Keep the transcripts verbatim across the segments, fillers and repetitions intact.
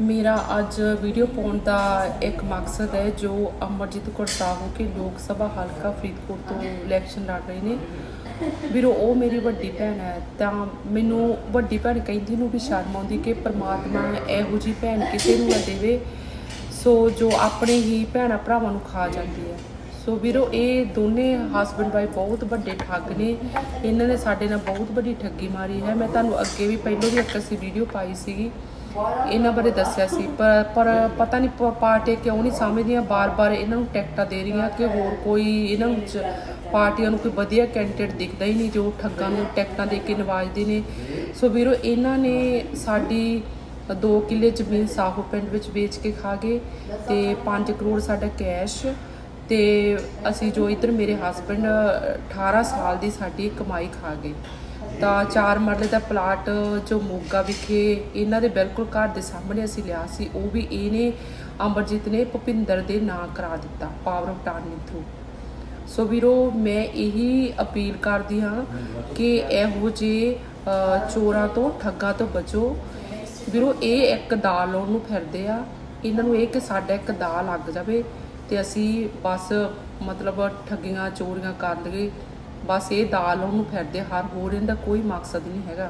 मेरा अज वीडियो पाने का एक मकसद है जो अमरजीत कौर साहू के लोक सभा हल्का फरीदकोट तो इलैक्शन लड़ रहे हैं ਵੀਰੋ ਉਹ ਮੇਰੀ ਵੱਡੀ ਭੈਣ ਹੈ ਤਾਂ ਮੈਨੂੰ ਵੱਡੀ ਭੈਣ ਕਹਿੰਦੀ ਨੂੰ ਵੀ ਸ਼ਰਮ ਆਉਂਦੀ ਕਿ ਪਰਮਾਤਮਾ ਇਹੋ ਜਿਹੀ ਭੈਣ ਕਿਸੇ ਨੂੰ ਨਾ ਦੇਵੇ ਸੋ ਜੋ ਆਪਣੇ ਹੀ ਭੈਣਾਂ ਭਰਾਵਾਂ ਨੂੰ ਖਾ ਜਾਂਦੀ ਹੈ। ਸੋ ਵੀਰੋ ਇਹ ਦੋਨੇ ਹਸਬੈਂਡ ਵਾਈਫ ਬਹੁਤ ਵੱਡੇ ਠੱਗ ਨੇ, ਇਹਨਾਂ ਨੇ ਸਾਡੇ ਨਾਲ ਬਹੁਤ ਵੱਡੀ ਠੱਗੀ ਮਾਰੀ ਹੈ। ਮੈਂ ਤੁਹਾਨੂੰ ਅੱਗੇ ਵੀ ਪਹਿਲਾਂ ਵੀ ਇੱਕ ਅਸੀਂ ਵੀਡੀਓ ਪਾਈ ਸੀਗੀ ਇਹਨਾਂ ਬਾਰੇ ਦੱਸਿਆ ਸੀ, ਪਰ ਪਰ ਪਤਾ ਨਹੀਂ ਪਾਰਟੀ ਕਿਉਂ नहीं ਸਮਝਦੀਆਂ, ਬਾਰ ਬਾਰ ਇਹਨਾਂ ਨੂੰ ਟਿਕਟਾਂ ਦੇ ਰਹੀਆਂ ਕਿ ਹੋਰ ਕੋਈ ਇਹਨਾਂ ਨੂੰ ਪਾਰਟੀਆਂ ਨੂੰ ਕੋਈ ਵਧੀਆ ਕੈਂਡੀਡੇਟ ਦਿਖਦਾ ਹੀ ਨਹੀਂ ਜੋ ਠੱਗਾਂ ਨੂੰ ਟਿਕਟਾਂ ਦੇ ਕੇ ਨਵਾਜਦੇ ਨੇ। ਸੋ ਵੀਰੋ ਇਹਨਾਂ ਨੇ ਸਾਡੀ दो किले ਜ਼ਮੀਨ ਸਾਹੂ ਪਿੰਡ ਵਿੱਚ ਵੇਚ ਕੇ ਖਾ ਗਏ ਤੇ पाँच ਕਰੋੜ ਸਾਡਾ ਕੈਸ਼ ਤੇ ਅਸੀਂ ਜੋ ਇੱਧਰ ਮੇਰੇ ਹਸਬੈਂਡ अठारह ਸਾਲ ਦੀ ਸਾਡੀ ਕਮਾਈ ਖਾ ਗਏ। ਤਾਂ चार मरले का प्लाट जो मोगा विखे इन्हों के बिल्कुल घर के सामने असी लिया सी, वो भी इन्हें अमरजीत ने भुपिंदर के नाँ करा दिता power of attorney through. So वीरो मैं यही अपील करती हाँ कि इहो जे चोरां तो ठग्गां तो बचो। ਵੀਰੋ ਇਹ ਇੱਕ ਦਾਅ ਲਾਉਣ ਨੂੰ ਫਿਰਦੇ ਆ, ਇਹਨਾਂ ਨੂੰ ਇਹ ਕਿ ਸਾਡਾ ਇੱਕ ਦਾਅ ਲੱਗ ਜਾਵੇ ਤੇ ਅਸੀਂ ਬਸ ਮਤਲਬ ਠੱਗੀਆਂ ਚੋਰੀਆਂ ਕਰ ਲਈਏ, ਬਸ ਇਹ ਦਾਅ ਲਾਉਣ ਨੂੰ ਫਿਰਦੇ, ਹਰ ਹੋਰ ਇਹਦਾ ਕੋਈ ਮਕਸਦ ਨਹੀਂ ਹੈਗਾ।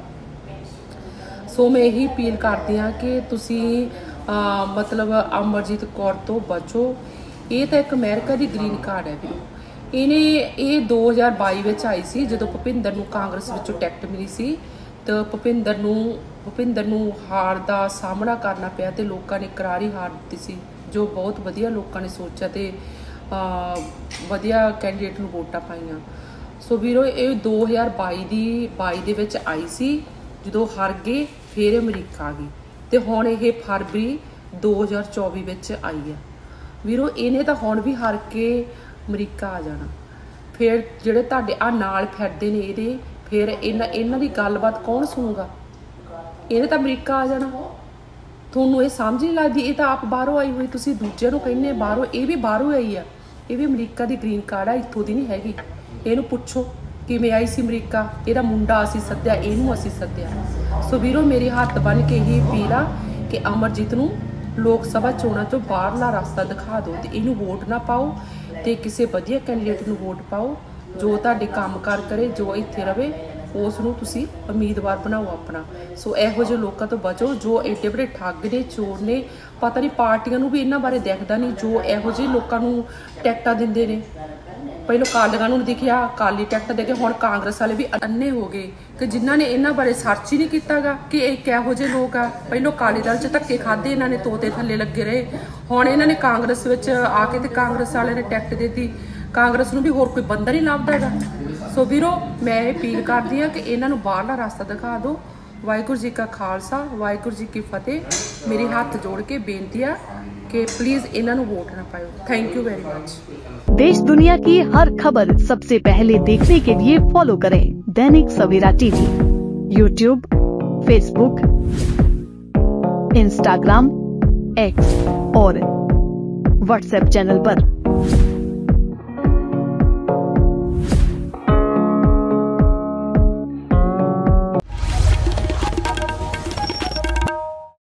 ਸੋ ਮੈਂ ਇਹੀ ਅਪੀਲ ਕਰਦੀ ਹਾਂ ਕਿ ਤੁਸੀਂ ਮਤਲਬ ਅਮਰਜੀਤ ਕੌਰ ਤੋਂ ਬਚੋ। ਇਹ ਤਾਂ ਇੱਕ ਅਮਰੀਕਾ ਦੀ ਗ੍ਰੀਨ ਕਾਰਡ ਹੈ ਵੀਰੋ, ਇਹਨੇ ਇਹ दो हज़ार बाई ਵਿੱਚ ਆਈ ਸੀ ਜਦੋਂ ਭੁਪਿੰਦਰ ਨੂੰ ਕਾਂਗਰਸ ਵਿੱਚੋਂ ਟਿਕਟ ਮਿਲੀ ਸੀ ਤਾਂ ਭੁਪਿੰਦਰ ਨੂੰ ਭੁਪਿੰਦਰ ਨੂੰ ਹਾਰ ਦਾ ਸਾਹਮਣਾ ਕਰਨਾ ਪਿਆ ਤੇ ਲੋਕਾਂ ਨੇ ਕਰਾਰੀ ਹਾਰ ਦਿੱਤੀ ਸੀ, ਜੋ ਬਹੁਤ ਵਧੀਆ ਲੋਕਾਂ ਨੇ ਸੋਚਿਆ ਤੇ ਵਧੀਆ ਕੈਂਡੀਡੇਟ ਨੂੰ ਵੋਟਾਂ ਪਾਈਆਂ। ਸੋ ਵੀਰੋ ਇਹ दो हज़ार बाई ਦੀ बाई ਦੇ ਵਿੱਚ ਆਈ ਸੀ ਜਦੋਂ ਹਾਰ ਗਏ, ਫਿਰ ਅਮਰੀਕਾ ਆ ਗਈ ਤੇ ਹੁਣ ਇਹ ਫਰਵਰੀ दो हज़ार चौबीस ਵਿੱਚ ਆਈ ਹੈ। ਵੀਰੋ ਇਹਨੇ ਤਾਂ ਹੁਣ ਵੀ ਹਾਰ ਕੇ ਅਮਰੀਕਾ ਆ ਜਾਣਾ, ਫਿਰ ਜਿਹੜੇ ਤੁਹਾਡੇ ਆ ਨਾਲ ਫਿਰਦੇ ਨੇ ਇਹਦੇ ਫਿਰ ਇਹਨਾਂ ਇਹਨਾਂ ਦੀ ਗੱਲਬਾਤ ਕੌਣ ਸੁਣੂਗਾ? ਇਹਨੇ ਤਾਂ ਅਮਰੀਕਾ ਆ ਜਾਣਾ। ਤੁਹਾਨੂੰ ਇਹ ਸਮਝ ਨਹੀਂ ਲੱਗਦੀ? ਇਹ ਤਾਂ ਆਪ ਬਾਹਰੋਂ ਆਈ ਹੋਈ, ਤੁਸੀਂ ਦੂਜਿਆਂ ਨੂੰ ਕਹਿੰਦੇ ਬਾਹਰੋਂ, ਇਹ ਵੀ ਬਾਹਰੋਂ ਆਈ ਆ, ਇਹ ਵੀ ਅਮਰੀਕਾ ਦੀ ਗ੍ਰੀਨ ਕਾਰਡ ਆ, ਇੱਥੋਂ ਦੀ ਨਹੀਂ ਹੈਗੀ। ਇਹਨੂੰ ਪੁੱਛੋ ਕਿਵੇਂ ਆਈ ਸੀ ਅਮਰੀਕਾ, ਇਹਦਾ ਮੁੰਡਾ ਅਸੀਂ ਸੱਦਿਆ, ਇਹਨੂੰ ਅਸੀਂ ਸੱਦਿਆ। ਸੋ ਵੀਰੋ ਮੇਰੀ ਹੱਥ ਬੰਨ੍ਹ ਕੇ ਇਹੀ ਅਪੀਲ ਆ ਕਿ ਅਮਰਜੀਤ ਨੂੰ ਲੋਕ ਸਭਾ ਚੋਣਾਂ ਚੋਂ ਬਾਹਰਲਾ ਰਸਤਾ ਦਿਖਾ ਦਿਓ ਤੇ ਇਹਨੂੰ ਵੋਟ ਨਾ ਪਾਓ ਤੇ ਕਿਸੇ ਵਧੀਆ ਕੈਂਡੀਡੇਟ ਨੂੰ ਵੋਟ ਪਾਓ ਜੋ ਤੁਹਾਡੇ ਕੰਮ ਕਾਰ ਕਰੇ, ਜੋ ਇੱਥੇ ਰਵੇ ਉਸ ਨੂੰ ਤੁਸੀਂ ਉਮੀਦਵਾਰ ਬਣਾਓ ਆਪਣਾ। ਸੋ ਇਹੋ ਜਿਹੇ ਲੋਕਾਂ ਤੋਂ ਬਚੋ ਜੋ ਏਡੇ ਵੱਡੇ ਠੱਗ ਨੇ, ਚੋਰ ਨੇ, ਪਤਾ ਨਹੀਂ ਪਾਰਟੀਆਂ ਨੂੰ ਵੀ ਇਹਨਾਂ ਬਾਰੇ ਦਿਖਦਾ ਨਹੀਂ ਜੋ ਇਹੋ ਜਿਹੇ ਲੋਕਾਂ ਨੂੰ ਟਿਕਟਾਂ ਦਿੰਦੇ ਨੇ। ਪਹਿਲਾਂ ਕਾਲੀਆਂ ਨੂੰ ਦਿਖਿਆ ਕਾਲੀ ਟਿਕਟ ਦੇ ਕੇ ਹੁਣ ਕਾਂਗਰਸ ਵਾਲੇ ਵੀ ਅੰਨੇ ਹੋ ਗਏ ਕਿ ਜਿਨ੍ਹਾਂ ਨੇ ਇਹਨਾਂ ਬਾਰੇ ਸਰਚ ਹੀ ਨਹੀਂ ਕੀਤਾਗਾ ਕਿ ਇਹ ਕਿਹੋ ਜਿਹੇ ਲੋਕ ਆ। ਪਹਿਲਾਂ ਅਕਾਲੀ ਦਲ 'ਚ ਧੱਕੇ ਖਾਦੇ ਇਹਨਾਂ ਨੇ, ਤੋਤੇ ਥੱਲੇ ਲੱਗੇ ਰਹੇ, ਹੁਣ ਇਹਨਾਂ ਨੇ ਕਾਂਗਰਸ ਵਿੱਚ ਆ ਕੇ ਤੇ ਕਾਂਗਰਸ ਵਾਲਿਆਂ ਨੇ ਟਿਕਟ ਦਿੱਤੀ, ਕਾਂਗਰਸ ਨੂੰ ਵੀ ਹੋਰ ਕੋਈ ਬੰਦਾ ਨਹੀਂ ਲੱਭਦਾ ਹੈਗਾ। ਸੋ ਵੀਰੋ ਮੈਂ ਇਹ ਅਪੀਲ ਕਰਦੀ ਹਾਂ ਕਿ ਇਹਨਾਂ ਨੂੰ ਬਾਹਰਲਾ ਰਸਤਾ ਦਿਖਾ ਦਿਓ। ਵਾਹਿਗੁਰੂ ਜੀ ਕਾ ਖਾਲਸਾ, ਵਾਹਿਗੁਰੂ ਜੀ ਕੀ ਫਤਿਹ। ਮੇਰੀ ਹੱਥ जोड़ के बेनती है कि प्लीज इन्हां नूं वोट ना पाओ। Thank you very much. देश दुनिया की हर खबर सबसे पहले देखने के लिए फॉलो करें Dainik Savera TV, YouTube, Facebook, Instagram, X और व्हाट्सएप चैनल पर।